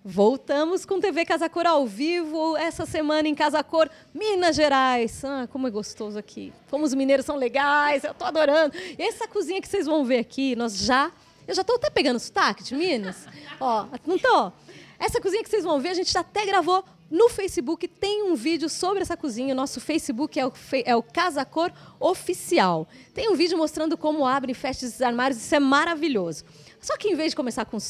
Voltamos com TV Casa Cor ao vivo, essa semana em Casa Cor, Minas Gerais. Ah, como é gostoso aqui. Como os mineiros são legais, eu tô adorando. E essa cozinha que vocês vão ver aqui, eu já tô até pegando sotaque de Minas. Ó, não tô? Essa cozinha que vocês vão ver, a gente já até gravou no Facebook, tem um vídeo sobre essa cozinha. O nosso Facebook é o Casa Cor Oficial. Tem um vídeo mostrando como abre e fecha esses armários, isso é maravilhoso. Só que em vez de começar com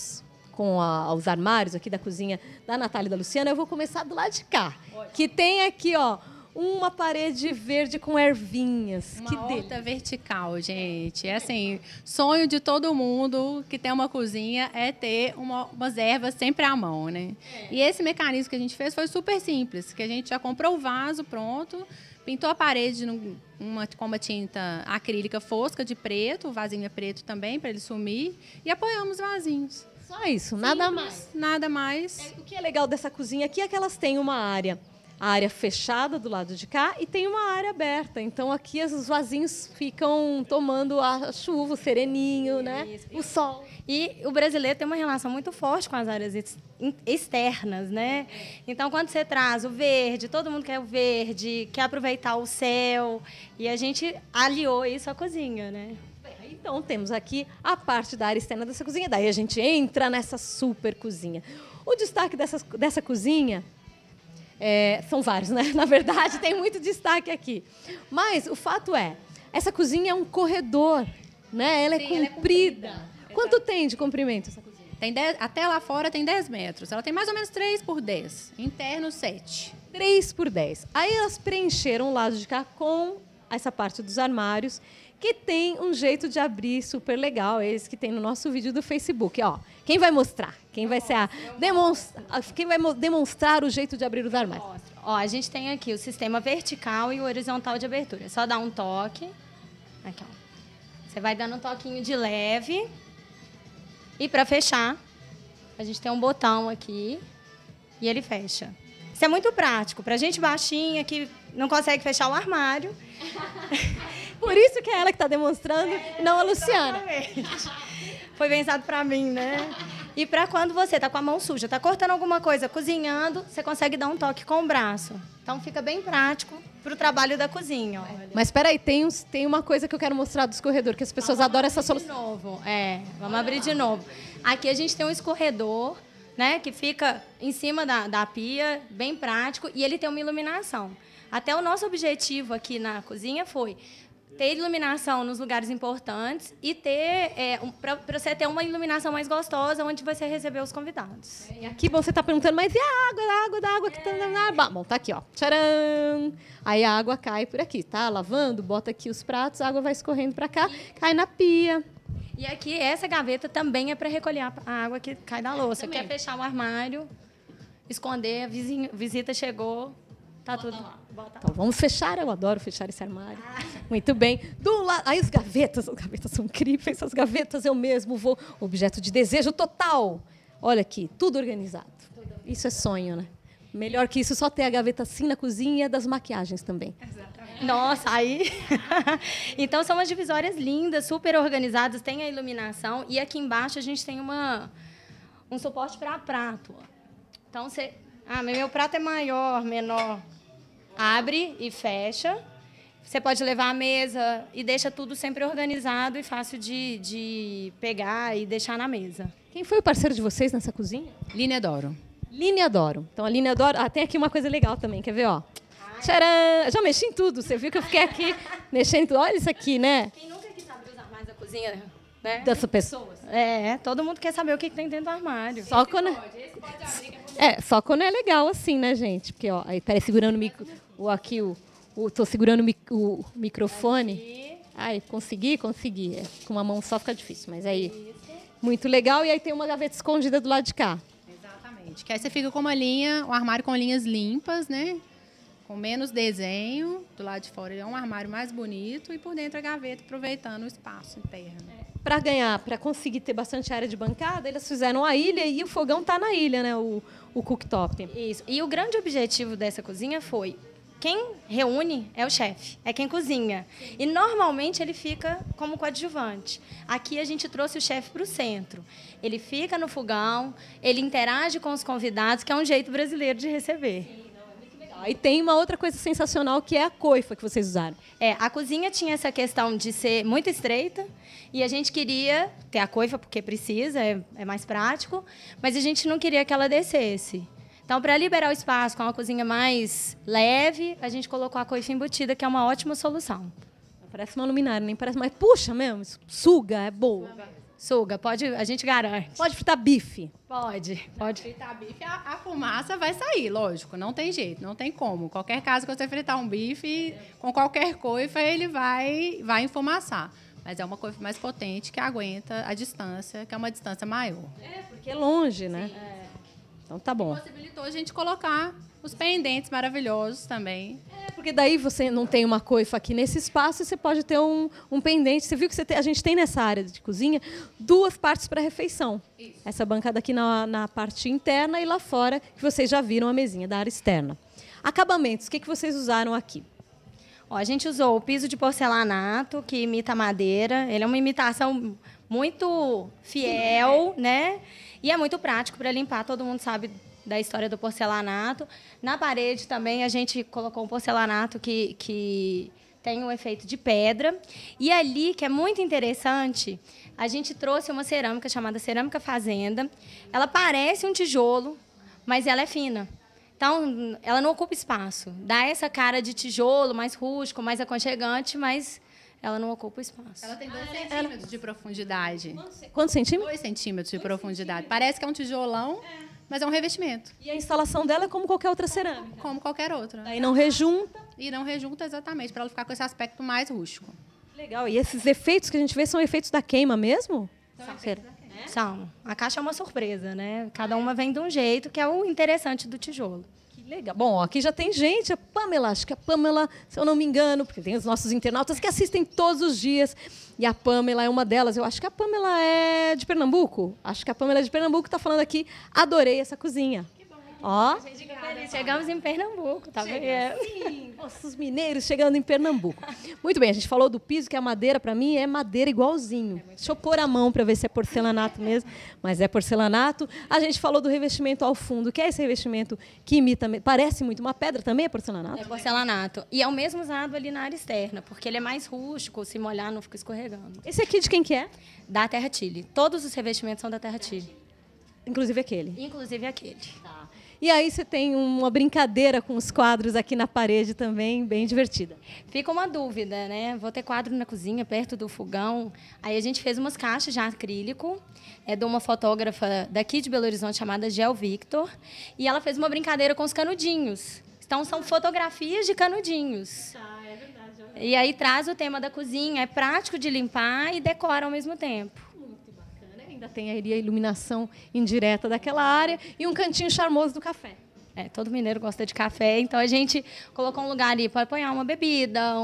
os armários aqui da cozinha da Natália e da Luciana, eu vou começar do lado de cá. Que tem aqui, ó, uma parede verde com ervinhas. Uma horta vertical, gente. É assim, sonho de todo mundo que tem uma cozinha é ter umas ervas sempre à mão, né? E esse mecanismo que a gente fez foi super simples, que a gente já comprou o vaso pronto, pintou a parede com uma tinta acrílica fosca de preto, o vasinho é preto também, para ele sumir, e apoiamos vasinhos. Só isso, nada mais. Nada mais. O que é legal dessa cozinha aqui é que elas têm a área fechada do lado de cá e tem uma área aberta. Então aqui os vasinhos ficam tomando a chuva, o sereninho, né? O sol. E o brasileiro tem uma relação muito forte com as áreas externas, né? Então, quando você traz o verde, todo mundo quer o verde, quer aproveitar o céu, e a gente aliou isso à cozinha, né? Então, temos aqui a parte da área externa dessa cozinha. Daí a gente entra nessa super cozinha. O destaque dessa cozinha são vários, né? Na verdade, tem muito destaque aqui. Mas o fato essa cozinha é um corredor, né? Ela é comprida. Quanto tem de comprimento essa cozinha? Até lá fora tem 10 metros. Ela tem mais ou menos 3 por 10. Interno, 7. 3 por 10. Aí elas preencheram o lado de cá com essa parte dos armários, que tem um jeito de abrir super legal, esse que tem no nosso vídeo do Facebook. Ó, quem vai mostrar? Quem vai ser quem vai demonstrar o jeito de abrir os armários? Ó, a gente tem aqui o sistema vertical e o horizontal de abertura. É só dar um toque. Aqui, ó. Você vai dando um toquinho de leve. E para fechar, a gente tem um botão aqui e ele fecha. Isso é muito prático. Para gente baixinha que não consegue fechar o armário. Por isso que é ela que está demonstrando, não a Luciana. Exatamente. Foi pensado para mim, né? E para quando você está com a mão suja, está cortando alguma coisa, cozinhando, você consegue dar um toque com o braço. Então fica bem prático para o trabalho da cozinha. Olha. Mas espera aí, tem uma coisa que eu quero mostrar do escorredor, que as pessoas adoram essa solução. De novo, vamos abrir de novo. Aqui a gente tem um escorredor, né, que fica em cima da pia, bem prático, e ele tem uma iluminação. Até o nosso objetivo aqui na cozinha foi ter iluminação nos lugares importantes e ter para você ter uma iluminação mais gostosa onde você receber os convidados. E aqui você está perguntando, mas e a água que tá... Bom, tá aqui, ó. Tcharam! Aí a água cai por aqui, tá? Lavando, bota aqui os pratos, a água vai escorrendo para cá, cai na pia. E aqui essa gaveta também é para recolher a água que cai da louça. Quer fechar o armário, esconder, a visita chegou, tá tudo lá. Então, vamos fechar. Eu adoro fechar esse armário. Muito bem. Do lado... Aí as gavetas são incríveis. As gavetas eu mesmo vou... Objeto de desejo total. Olha aqui, tudo organizado. Isso é sonho, né? Melhor que isso, só ter a gaveta assim na cozinha, das maquiagens também. Exatamente. Nossa, aí... Então, são umas divisórias lindas, super organizadas, tem a iluminação. E aqui embaixo a gente tem um suporte para prato. Então, você... Ah, meu prato é maior, menor... Abre e fecha. Você pode levar a mesa e deixa tudo sempre organizado e fácil de pegar e deixar na mesa. Quem foi o parceiro de vocês nessa cozinha? Line Adoro. Line Adoro. Então, a Line Adoro... tem aqui uma coisa legal também, quer ver? Ó. Tcharam! Já mexi em tudo. Você viu que eu fiquei aqui mexendo em tudo. Olha isso aqui, né? Quem nunca quis saber usar mais a cozinha, né? Dessas pessoas. Todo mundo quer saber o que tem dentro do armário. Só quando... só quando é legal assim, né, gente? Porque, ó, aí, peraí, segurando tô segurando o microfone. Ai, consegui. Com uma mão só fica difícil, mas aí, muito legal. E aí tem uma gaveta escondida do lado de cá. Exatamente. Que aí você fica com um armário com linhas limpas, né? Com menos desenho. Do lado de fora é um armário mais bonito e por dentro a gaveta, aproveitando o espaço interno. Para conseguir ter bastante área de bancada, eles fizeram a ilha e o fogão está na ilha, né? O cooktop. Isso. E o grande objetivo dessa cozinha foi quem reúne é o chefe, é quem cozinha. E, normalmente, ele fica como coadjuvante. Aqui, a gente trouxe o chefe para o centro. Ele fica no fogão, ele interage com os convidados, que é um jeito brasileiro de receber. E tem uma outra coisa sensacional, que é a coifa que vocês usaram. A cozinha tinha essa questão de ser muito estreita e a gente queria ter a coifa porque precisa, é mais prático, mas a gente não queria que ela descesse. Então, para liberar o espaço com uma cozinha mais leve, a gente colocou a coifa embutida, que é uma ótima solução. Parece uma luminária, nem parece, mas puxa mesmo, suga, é boa. Suga, pode, a gente garante. Pode fritar bife? Pode. Fritar bife, a fumaça vai sair, lógico, não tem jeito, não tem como. Qualquer caso que você fritar um bife, com qualquer coifa, ele vai enfumaçar. Mas é uma coifa mais potente, que aguenta a distância, que é uma distância maior. Porque é longe, né? Então tá bom. Possibilitou a gente colocar os pendentes maravilhosos também. Porque daí você não tem uma coifa aqui nesse espaço e você pode ter um pendente. Você viu que a gente tem nessa área de cozinha 2 partes para refeição. Isso. Essa bancada aqui na parte interna e lá fora, que vocês já viram a mesinha da área externa. Acabamentos, o que vocês usaram aqui? A gente usou o piso de porcelanato, que imita a madeira. Ele é uma imitação muito fiel, né? E é muito prático para limpar, todo mundo sabe da história do porcelanato. Na parede também a gente colocou um porcelanato que tem um efeito de pedra. E ali, que é muito interessante, a gente trouxe uma cerâmica chamada cerâmica fazenda. Ela parece um tijolo, mas ela é fina. Então, ela não ocupa espaço. Dá essa cara de tijolo, mais rústico, mais aconchegante, mas ela não ocupa espaço. Ela tem 2 centímetros de profundidade. Quantos centímetros? 2 centímetros de profundidade. Parece que é um tijolão, mas é um revestimento. E a instalação dela é como qualquer outra cerâmica? Como qualquer outra. Aí não rejunta? E não rejunta exatamente, para ela ficar com esse aspecto mais rústico. Legal. E esses efeitos que a gente vê são efeitos da queima mesmo? São. A caixa é uma surpresa, né? Cada uma vem de um jeito, que é o interessante do tijolo. Que legal. Bom, aqui já tem gente, a Pamela, acho que a Pamela, se eu não me engano, porque tem os nossos internautas que assistem todos os dias, e a Pamela é uma delas. Eu acho que a Pamela é de Pernambuco. Acho que a Pamela é de Pernambuco, está falando aqui, adorei essa cozinha. Ó. Chegamos em Pernambuco, tá vendo? Sim, nossos mineiros chegando em Pernambuco. Muito bem, a gente falou do piso, que a madeira, para mim, é madeira igualzinho. Deixa eu pôr a mão para ver se é porcelanato mesmo, mas é porcelanato. A gente falou do revestimento ao fundo, que é esse revestimento que imita, parece muito uma pedra, também é porcelanato? É porcelanato. E é o mesmo usado ali na área externa, porque ele é mais rústico, se molhar não fica escorregando. Esse aqui de quem que é? Da Terra Chile. Todos os revestimentos são da Terra Chile. Inclusive aquele? Inclusive aquele. Tá. E aí você tem uma brincadeira com os quadros aqui na parede também, bem divertida. Fica uma dúvida, né? Vou ter quadro na cozinha, perto do fogão. Aí a gente fez umas caixas de acrílico, de uma fotógrafa daqui de Belo Horizonte, chamada Gel Victor. E ela fez uma brincadeira com os canudinhos. Então, são fotografias de canudinhos. É verdade. E aí traz o tema da cozinha, é prático de limpar e decora ao mesmo tempo. Ainda tem aí a iluminação indireta daquela área e um cantinho charmoso do café. Todo mineiro gosta de café, então a gente colocou um lugar ali para apoiar uma bebida,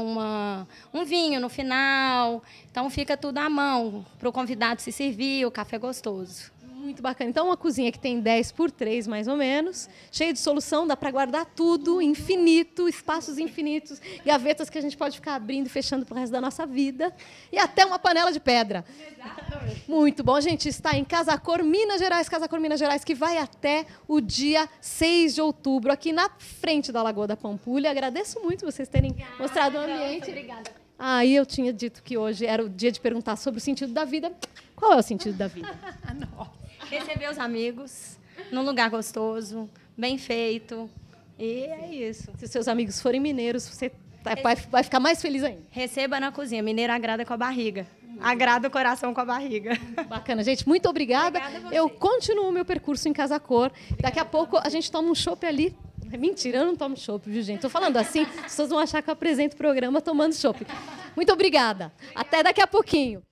um vinho no final. Então fica tudo à mão para o convidado se servir, o café gostoso. Muito bacana. Então, uma cozinha que tem 10 por 3, mais ou menos, cheia de solução, dá para guardar tudo, infinito, espaços infinitos, gavetas que a gente pode ficar abrindo e fechando para o resto da nossa vida, e até uma panela de pedra. Exatamente. Muito bom. A gente está em Casa Cor, Minas Gerais, que vai até o dia 6 de outubro, aqui na frente da Lagoa da Pampulha. Agradeço muito vocês terem mostrado o ambiente. Obrigada. Aí eu tinha dito que hoje era o dia de perguntar sobre o sentido da vida. Qual é o sentido da vida? Receber os amigos num lugar gostoso, bem feito. E é isso. Se os seus amigos forem mineiros, você vai ficar mais feliz ainda. Receba na cozinha. Mineiro agrada com a barriga. Agrada o coração com a barriga. Bacana, gente. Muito obrigada. Eu continuo o meu percurso em Casa Cor. Daqui a pouco a gente toma um chopp ali. Mentira, eu não tomo chopp, viu, gente? Estou falando assim, as pessoas vão achar que eu apresento o programa tomando chopp. Muito obrigada. Até daqui a pouquinho.